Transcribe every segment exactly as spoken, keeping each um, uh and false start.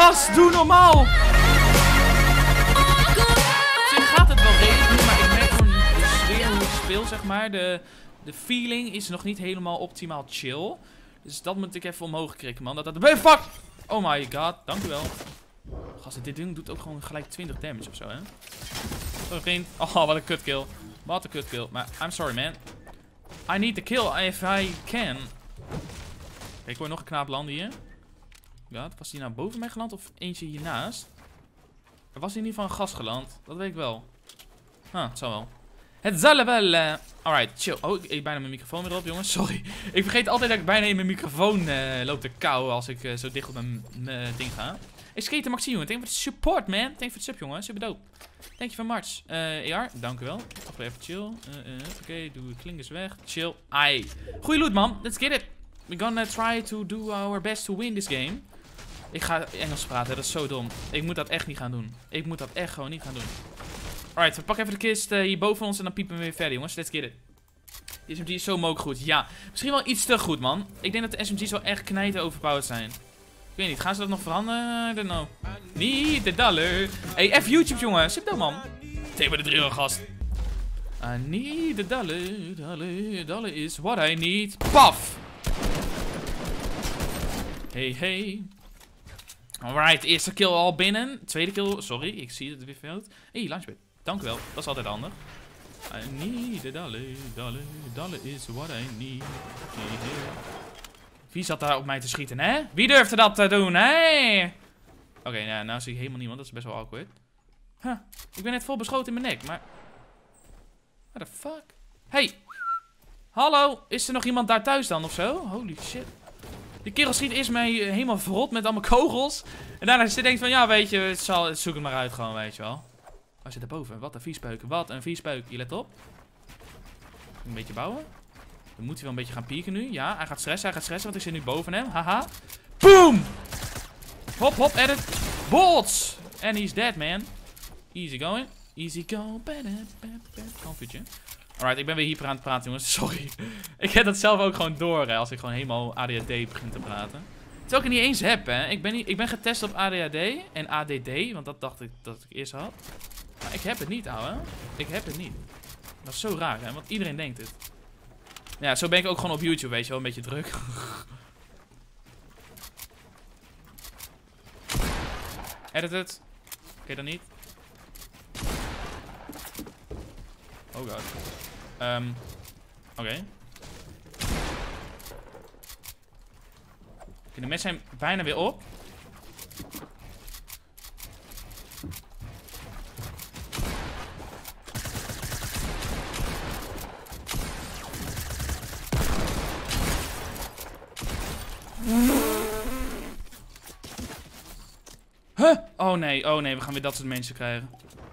Gast, doe normaal! Op zich gaat het wel redelijk, maar ik merk gewoon de sfeer hoe ik speel, zeg maar. De, de feeling is nog niet helemaal optimaal chill. Dus dat moet ik even omhoog krikken, man. Dat, dat, fuck! Oh my god, dank u wel. Gast, dit ding doet ook gewoon gelijk twintig damage of zo, hè? Sorry, vriend. Oh, wat een kutkill. Wat een kutkill. Maar I'm sorry, man. I need the kill if I can. Kijk, ik hoor nog een knaap landen hier. Ja, was die nou boven mij geland of eentje hiernaast? Er was in ieder geval een gast geland. Dat weet ik wel. Ah, het zal wel. Het zal wel. Uh... Alright, chill. Oh, ik eet bijna mijn microfoon weer op, jongens. Sorry. Ik vergeet altijd dat ik bijna in mijn microfoon uh, loop te kauwen als ik uh, zo dicht op mijn uh, ding ga. Ik skate Maxi, jongen. Thank voor de support, man. Thank voor de sub, jongen. Super dope. Thank je van March. Uh, E R, dank u wel. Even chill. Uh, uh, Oké, okay, doe de klinkers weg. Chill. Ai. Goeie loot, man. Let's get it. We're gonna try to do our best to win this game. Ik ga Engels praten, dat is zo dom. Ik moet dat echt niet gaan doen. Ik moet dat echt gewoon niet gaan doen. Alright, we pakken even de kist uh, hier boven ons en dan piepen we weer verder, jongens. Let's get it. De S M G is zo mogelijk goed. Ja, misschien wel iets te goed, man. Ik denk dat de S M G's wel echt knijten overpowered zijn. Ik weet niet, gaan ze dat nog veranderen? I don't know. Niet de dollar. Hey, F YouTube, jongen. Zip dat, man. Tegen bij de drie euro gast. I need the dollar. Dollar, dollar is what I need. Paf! Hey, hey. Alright, eerste kill al binnen. Tweede kill, sorry, ik zie het weer fout. Hey, launchpad. Dank u wel, dat is altijd handig. I need a dollar, dollar, dollar is what I need. Wie zat daar op mij te schieten, hè? Wie durfde dat te doen, hè? Oké, okay, nou, nou zie ik helemaal niemand, dat is best wel awkward. Huh, ik ben net vol beschoten in mijn nek, maar... What the fuck? Hey! Hallo, is er nog iemand daar thuis dan of zo? Holy shit. Die kerel schiet eerst mij helemaal verrot met allemaal kogels. En daarna zit denkt van, ja, weet je, het zal, zoek het maar uit gewoon, weet je wel. Waar zit er boven? Wat een viespeuk. Wat een viespeuk. Je let op. Een beetje bouwen. Dan moet hij wel een beetje gaan pieken nu. Ja, hij gaat stressen, hij gaat stressen, want ik zit nu boven hem. Haha. Boom! Hop, hop, edit. Bots! And he's dead, man. Easy going. Easy go. Comfytje. Alright, ik ben weer hyper aan het praten, jongens. Sorry. Ik heb dat zelf ook gewoon door, hè, als ik gewoon helemaal A D H D begin te praten. Terwijl ik het niet eens heb, hè. Ik ben, niet, ik ben getest op A D H D en A D D, want dat dacht ik dat ik eerst had. Maar ik heb het niet, ouwe. Ik heb het niet. Dat is zo raar, hè, want iedereen denkt het. Ja, zo ben ik ook gewoon op YouTube, weet je wel, een beetje druk. Edit het. Oké, okay, dan niet. Oh god. Um, Oké. Okay. Okay, de mensen zijn bijna weer op. Huh? Oh nee, oh nee, we gaan weer dat soort mensen krijgen.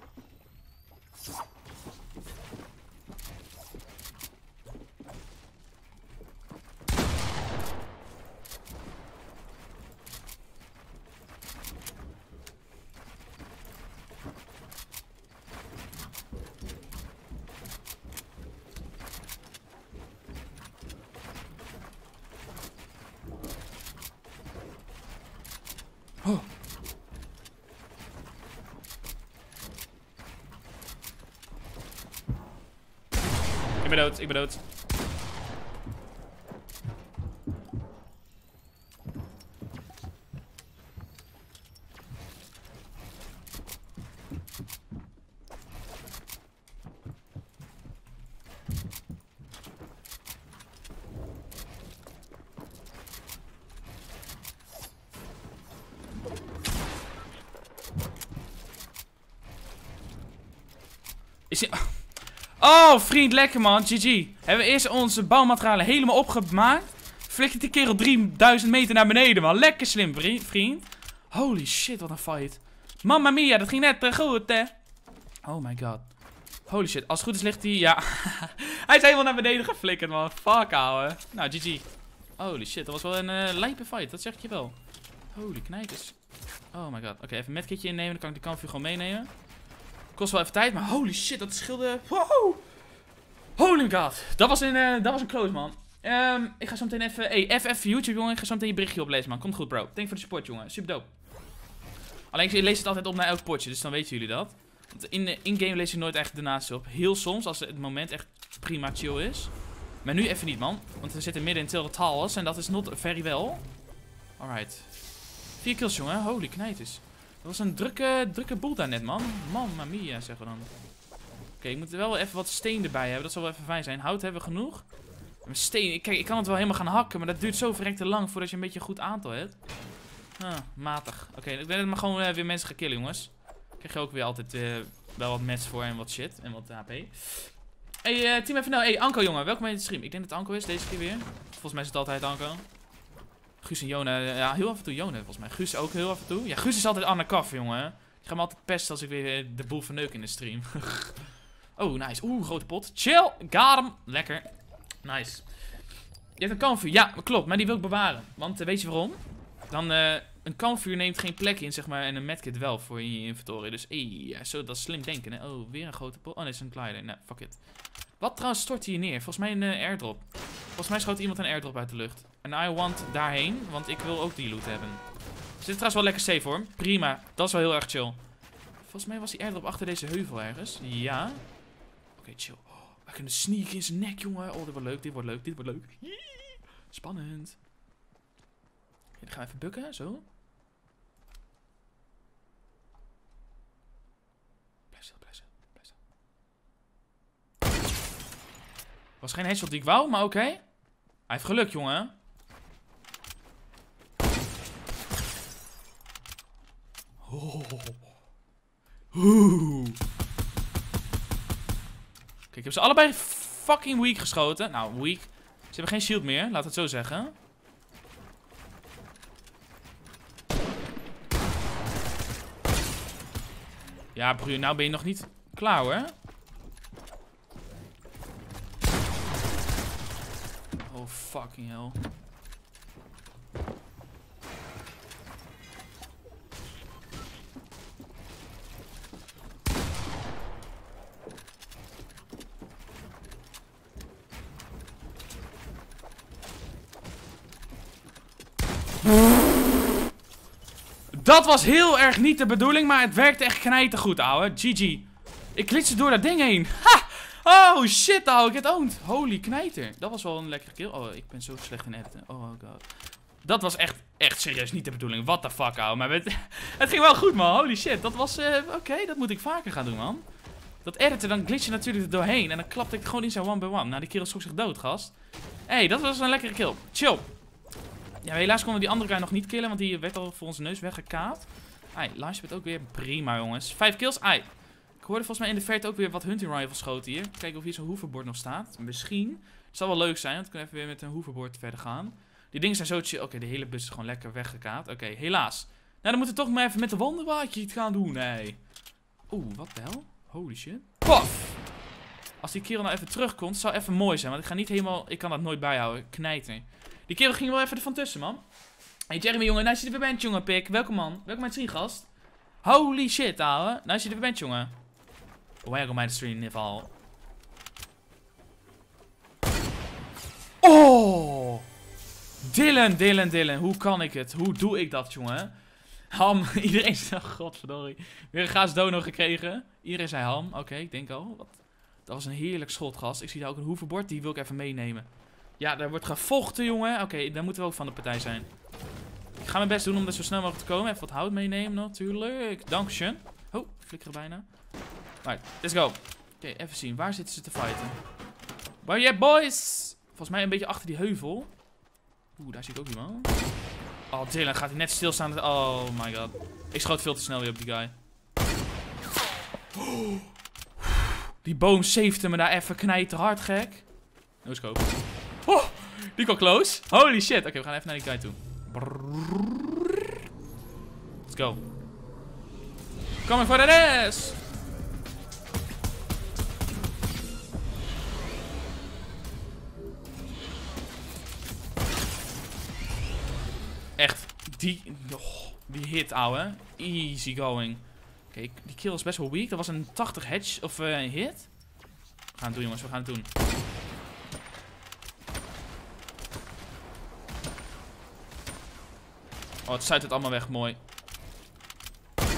Oh. Ik ben dood, ik ben dood. Is hij... Oh, vriend, lekker man. G G. Hebben we eerst onze bouwmaterialen helemaal opgemaakt. Flikkert die kerel drieduizend meter naar beneden, man. Lekker slim, vriend. Holy shit, wat een fight. Mamma mia, dat ging net te goed, hè. Oh my god. Holy shit, als het goed is ligt hij... Ja. Hij is helemaal naar beneden geflikkerd, man. Fuck, ouwe. Nou, G G. Holy shit, dat was wel een uh, lijpe fight. Dat zeg ik je wel. Holy knijters. Oh my god. Oké, okay, even een medkitje innemen. Dan kan ik de kampvuur gewoon meenemen. Kost wel even tijd, maar holy shit, dat scheelde... Wow. Holy god. Dat was een, uh, dat was een close, man. Um, ik ga zo meteen even... Hey, F F YouTube, jongen. Ik ga zo meteen je berichtje oplezen, man. Komt goed, bro. Thank voor de support, jongen. Super dope. Alleen ik lees het altijd op naar elk potje, dus dan weten jullie dat. Want in in-game lees je nooit echt de naast op. Heel soms, als het moment echt prima chill is. Maar nu even niet, man. Want we zitten midden in Till the Towers en dat is not very well. Alright. Vier kills, jongen. Holy knijters. Dat was een drukke, drukke boel daar net, man. Mamma mia, zeggen we dan. Oké, okay, ik moet er wel even wat steen erbij hebben. Dat zal wel even fijn zijn. Hout hebben we genoeg. En steen, kijk, ik kan het wel helemaal gaan hakken, maar dat duurt zo verrekte lang voordat je een beetje een goed aantal hebt. Ah, matig. Oké, okay, ik ben het maar gewoon uh, weer mensen gaan killen, jongens. Krijg je ook weer altijd uh, wel wat mats voor en wat shit en wat H P. Hey, uh, Team F N L. Hey, Anko, jongen. Welkom bij de stream. Ik denk dat Anko is deze keer weer. Volgens mij is het altijd Anko. Guus en Jona. Uh, ja, heel af en toe Jona, volgens mij. Guus ook heel af en toe. Ja, Guus is altijd undercover, jongen. Die gaat me altijd pesten als ik weer uh, de boel verneuk in de stream. Oh, nice. Oeh, grote pot. Chill. Got hem. Lekker. Nice. Je hebt een kampvuur. Ja, klopt. Maar die wil ik bewaren. Want uh, weet je waarom? Dan, uh, een kampvuur neemt geen plek in, zeg maar. En een medkit wel voor in je inventory. Dus, hey, ja, zo, dat is slim denken, hè. Oh, weer een grote pot. Oh, nee, is een glider. Nou, fuck it. Wat trouwens stort hier neer? Volgens mij een uh, airdrop. Volgens mij schoot iemand een airdrop uit de lucht. En I want daarheen, want ik wil ook die loot hebben. Dus dit is trouwens wel lekker safe, hoor. Prima. Dat is wel heel erg chill. Volgens mij was die airdrop achter deze heuvel ergens. Ja. Oké, okay, chill. Oh, we kunnen sneaken in zijn nek, jongen. Oh, dit wordt leuk, dit wordt leuk, dit wordt leuk. Spannend. Dan gaan we even bukken, zo. Blijf stil, blijf stil, blijf stil. Was geen headshot die ik wou, maar oké. Okay. Hij heeft geluk, jongen. Oh. Oeh. Kijk, ik heb ze allebei fucking weak geschoten. Nou, weak. Ze hebben geen shield meer, laat het zo zeggen. Ja, broer, nou ben je nog niet klaar, hoor. Oh, fucking hell. Dat was heel erg niet de bedoeling, maar het werkte echt knijtergoed, ouwe. G G. Ik glitste door dat ding heen. Ha! Oh, shit, ouwe. Get owned. Holy knijter. Dat was wel een lekkere kill. Oh, ik ben zo slecht in editen. Oh, god. Dat was echt, echt serieus niet de bedoeling. What the fuck, ouwe. Maar het, het ging wel goed, man. Holy shit. Dat was, uh, oké, okay, dat moet ik vaker gaan doen, man. Dat editen, dan glitch je natuurlijk er doorheen. En dan klapte ik gewoon in zijn one by one. Nou, die kerel schrok zich dood, gast. Hé, hey, dat was een lekkere kill. Chill. Ja, helaas konden we die andere guy nog niet killen, want die werd al voor onze neus weggekaapt. Ai, launchpad ook weer prima, jongens. Vijf kills. Ai. Ik hoorde volgens mij in de verte ook weer wat hunting rifles schoten hier. Kijken of hier zo'n hoverboard nog staat. Misschien. Het zal wel leuk zijn, want we kunnen even weer met een hoverboard verder gaan. Die dingen zijn zo chill. Oké, okay, de hele bus is gewoon lekker weggekaapt. Oké, okay, helaas. Nou, dan moeten we toch maar even met de wonderbaardje iets gaan doen. Nee. Oeh, wat de hel? Holy shit. Pof! Als die kerel nou even terugkomt, zou even mooi zijn. Want ik ga niet helemaal... Ik kan dat nooit bijhouden. Knijter. Die kerel ging wel even ervan tussen, man. Hey Jeremy, jongen. Nice dat je er weer bent, jongen, pik. Welkom, man. Welkom bij het stream, gast. Holy shit, ouwe. Nice dat je er weer bent, jongen. Welkom bij de stream, in ieder geval. Oh! Dylan, Dylan, Dylan. Hoe kan ik het? Hoe doe ik dat, jongen? Ham. Iedereen zei... Godverdorie. Weer een gaas dono gekregen. Iedereen zei ham. Oké, okay, ik denk al. Wat? Dat was een heerlijk schot, gast. Ik zie daar ook een hoverboard. Die wil ik even meenemen. Ja, daar wordt gevochten, jongen. Oké, okay, daar moeten we ook van de partij zijn. Ik ga mijn best doen om er zo snel mogelijk te komen. Even wat hout meenemen, natuurlijk. Dankjewel. Oh, flikkeren bijna. Alright, let's go. Oké, okay, even zien. Waar zitten ze te fighten? Where you at, boys? Volgens mij een beetje achter die heuvel. Oeh, daar zie ik ook iemand. Oh, Dylan gaat hij net stilstaan. Oh my god. Ik schoot veel te snel weer op die guy. Oh. Die boom saved me daar even knijten hard, gek. No scope. Oh, die kwam close. Holy shit. Oké, okay, we gaan even naar die guy toe. Let's go. Coming for the rest. Echt. Die, oh, die hit, ouwe. Easy going. Oké, okay, die kill is best wel weak. Dat was een tachtig hedge of uh, een hit. We gaan het doen, jongens. We gaan het doen. Oh, het zuigt het allemaal weg. Mooi.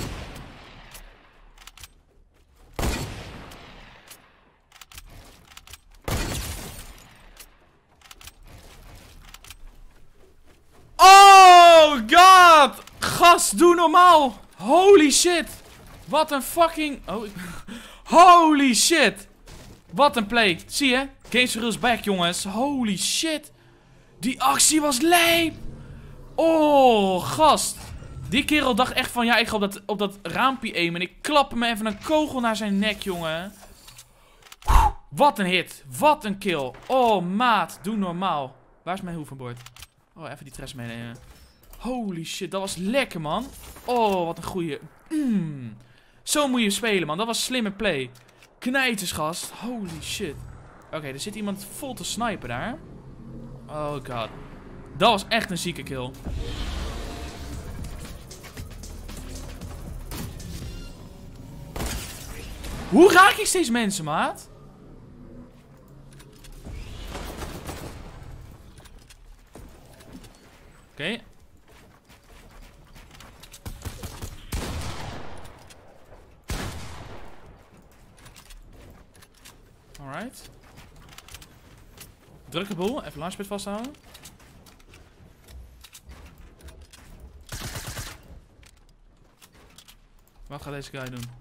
Gast, doe normaal. Holy shit. Wat een fucking... Oh, ik... Holy shit. Wat een play. Zie je? Games for Reals back, jongens. Holy shit. Die actie was lijp. Oh, gast. Die kerel dacht echt van, ja, ik ga op dat, op dat raampje aimen. En ik klap hem even een kogel naar zijn nek, jongen. Wat een hit. Wat een kill. Oh, maat. Doe normaal. Waar is mijn hoverboard? Oh, even die tres meenemen. Holy shit, dat was lekker, man. Oh, wat een goeie. Mm. Zo moet je spelen, man. Dat was slimme play. Knijters, gast. Holy shit. Oké, okay, er zit iemand vol te snipen daar. Oh god. Dat was echt een zieke kill. Hoe raak ik steeds mensen, maat? Oké. Okay. Alright. Drukke boel. Even launchpad vasthouden. Wat gaat deze guy doen?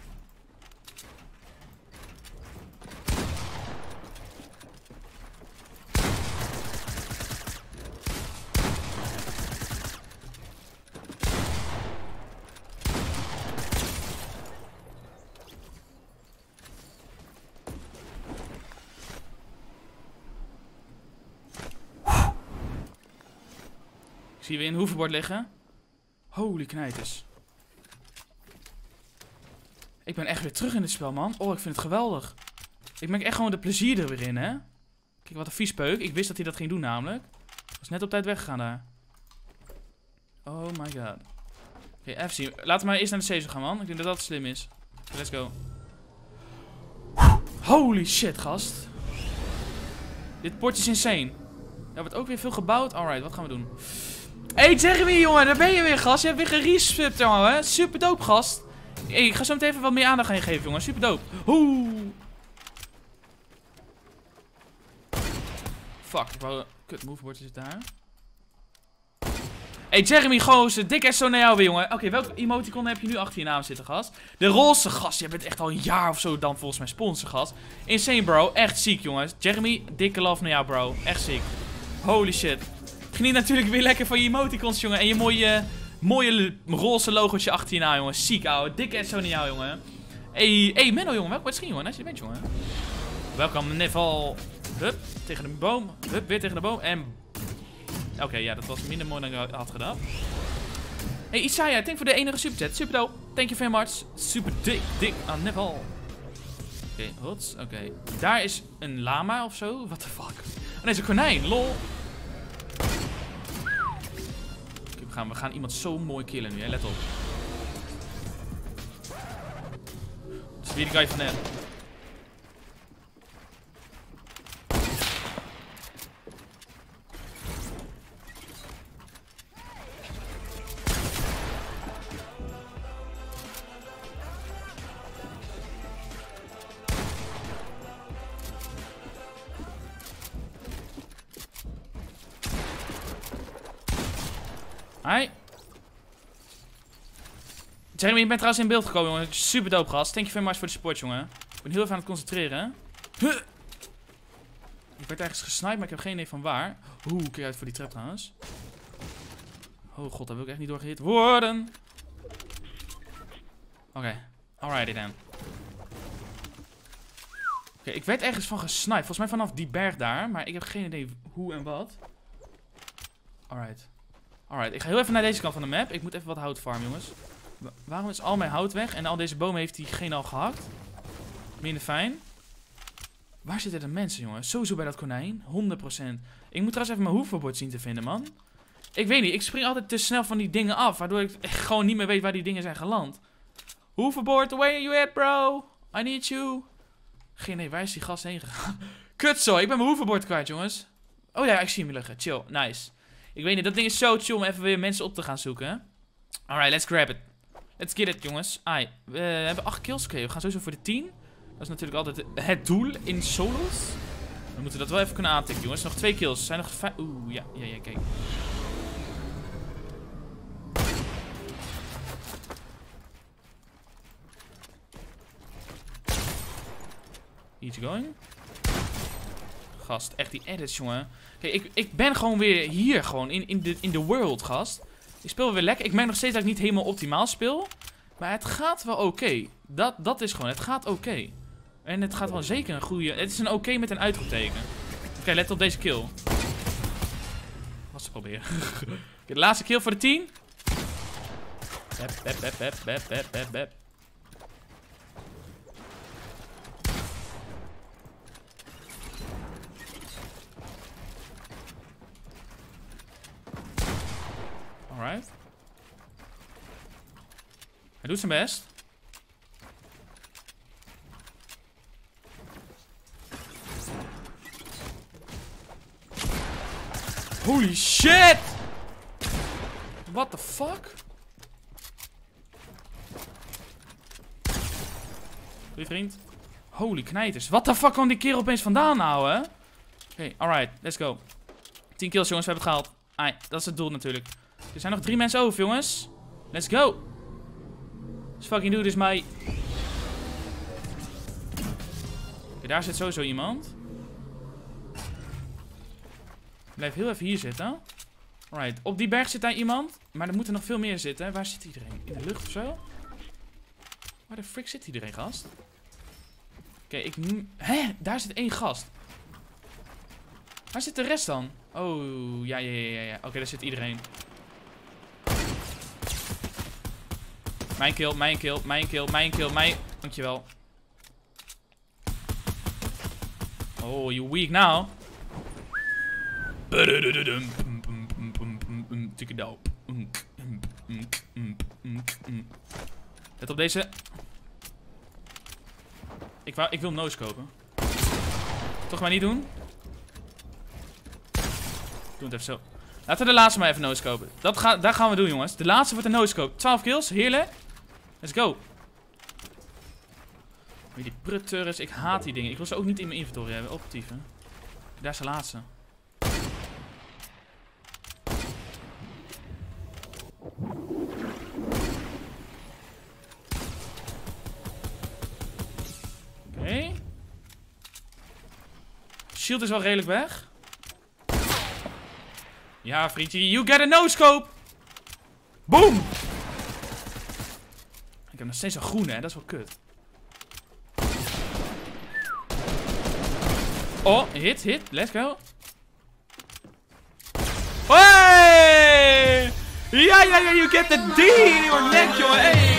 Ik zie weer een hoverboard liggen. Holy knijters. Ik ben echt weer terug in dit spel, man. Oh, ik vind het geweldig. Ik merk echt gewoon de plezier er weer in, hè. Kijk, wat een vies peuk. Ik wist dat hij dat ging doen, namelijk. Ik was net op tijd weggegaan daar. Oh my god. Oké, okay, even zien. Laten we maar eerst naar de station gaan, man. Ik denk dat dat slim is. Let's go. Holy shit, gast. Dit potje is insane. Er wordt ook weer veel gebouwd. Alright, wat gaan we doen? Hé, hey, Jeremy, jongen, daar ben je weer, gast. Je hebt weer geresubd, jongen, hè. Super dope, gast. Hey, ik ga zo meteen even wat meer aandacht aan je geven, jongen. Super dope. Oeh. Fuck, ik wou... Kut, moveboard is daar. Hey, Jeremy, gozer. Dik S zo naar jou weer, jongen. Oké, okay, welke emoticon heb je nu achter je naam zitten, gast? De roze, gast. Je bent echt al een jaar of zo dan volgens mij sponsor, gast. Insane, bro. Echt ziek, jongens. Jeremy, dikke love naar jou, bro. Echt ziek. Holy shit. Geniet natuurlijk weer lekker van je emoticons, jongen. En je mooie, mooie roze logootje achter je naam, jongen. Ziek, ouwe. Dikke S zo naar jou, jongen. Hey, hey, Menno, jongen. Welkom bij het jongen. Nice je bent, jongen. Welkom, Neval. Hup, tegen de boom. Hup, weer tegen de boom. En... Oké, okay, ja, dat was minder mooi dan ik had gedacht. Hey, Isaiah, thank voor de enige superchat. Super dope. Thank you very much. Super dik, dik aan Neval. Oké, okay, hots. Oké. Okay. Daar is een lama of zo. What the fuck? Oh, nee, is een konijn. Lol. Okay, we, gaan, we gaan iemand zo mooi killen nu, hè. Let op. Dat is weer die guy van net. Hi. Jeremy, je bent trouwens in beeld gekomen, jongen. Super dope, gast. Thank you very much voor de support, jongen. Ik ben heel even aan het concentreren. Huh. Ik werd ergens gesniped, maar ik heb geen idee van waar. Oeh, kijk uit voor die trap trouwens. Oh god, daar wil ik echt niet door gehit worden. Oké, okay. Alrighty then. Oké, okay, ik werd ergens van gesniped. Volgens mij vanaf die berg daar, maar ik heb geen idee hoe en wat. Alright. Alright, ik ga heel even naar deze kant van de map. Ik moet even wat hout farmen, jongens. Wa waarom is al mijn hout weg? En al deze bomen heeft diegene al gehakt. Minder fijn. Waar zitten de mensen, jongens? Sowieso bij dat konijn. honderd procent. Ik moet trouwens even mijn hoverboard zien te vinden, man. Ik weet niet, ik spring altijd te snel van die dingen af. Waardoor ik gewoon niet meer weet waar die dingen zijn geland. Hoverboard, where are you at, bro? I need you. Geen idee, waar is die gast heen gegaan? Kut zo, ik ben mijn hoverboard kwijt, jongens. Oh ja, ik zie hem liggen. Chill, nice. Ik weet niet, dat ding is zo chill om even weer mensen op te gaan zoeken. Alright, let's grab it. Let's get it, jongens. Ai, we hebben acht kills. Oké, okay, we gaan sowieso voor de tien. Dat is natuurlijk altijd het doel in solos. We moeten dat wel even kunnen aantikken, jongens. Nog twee kills. Zijn nog vijf... Oeh, ja, ja, ja, kijk. Easy going. Gast, echt die edits, jongen. Kijk, ik, ik ben gewoon weer hier, gewoon, in, in, de, in de world, gast. Ik speel weer lekker. Ik merk nog steeds dat ik niet helemaal optimaal speel. Maar het gaat wel oké. Okay. Dat, dat is gewoon, het gaat oké. Okay. En het gaat wel zeker een goede... Het is een oké okay met een uitroepteken. Oké, okay, let op deze kill. Wat ze proberen. Okay, de laatste kill voor de tien. Bep, bep, bep, bep, bep, bep, bep, bep. Alright. Hij doet zijn best. Holy shit! What the fuck? Goeie vriend. Holy knijters. What the fuck kwam die kerel opeens vandaan nou, hè? Oké, okay, alright. Let's go. tien kills, jongens. We hebben het gehaald. Ai, dat is het doel natuurlijk. Er zijn nog drie mensen over, jongens. Let's go. Let's fucking do this, mate. Okay, daar zit sowieso iemand. Blijf heel even hier zitten. Alright, op die berg zit daar iemand. Maar er moet er nog veel meer zitten. Waar zit iedereen? In de lucht of zo? Waar de frick zit iedereen, gast? Oké, okay, ik... Hè? Daar zit één gast. Waar zit de rest dan? Oh, ja, ja, ja, ja. Oké, okay, daar zit iedereen. Mijn kill, mijn kill, mijn kill, mijn kill, mijn... Dankjewel. Oh, you weak now. Let op deze. Ik, wou, ik wil no-scopen. Toch maar niet doen. Doe het even zo. Laten we de laatste maar even no-scopen. Dat ga, daar gaan we doen, jongens. De laatste wordt een no-scope. twaalf kills, heerlijk. Let's go. Weer die prutturres. Ik haat die dingen. Ik wil ze ook niet in mijn inventory hebben. Optieven. Daar is de laatste. Oké. Okay. Shield is wel redelijk weg. Ja, vriendje. You get a no-scope. Boom. Ik heb nog steeds een groene, hè. Dat is wel kut. Oh, hit, hit. Let's go. Hey! Ja, ja, ja. You get the D in your neck, jongen. Hey.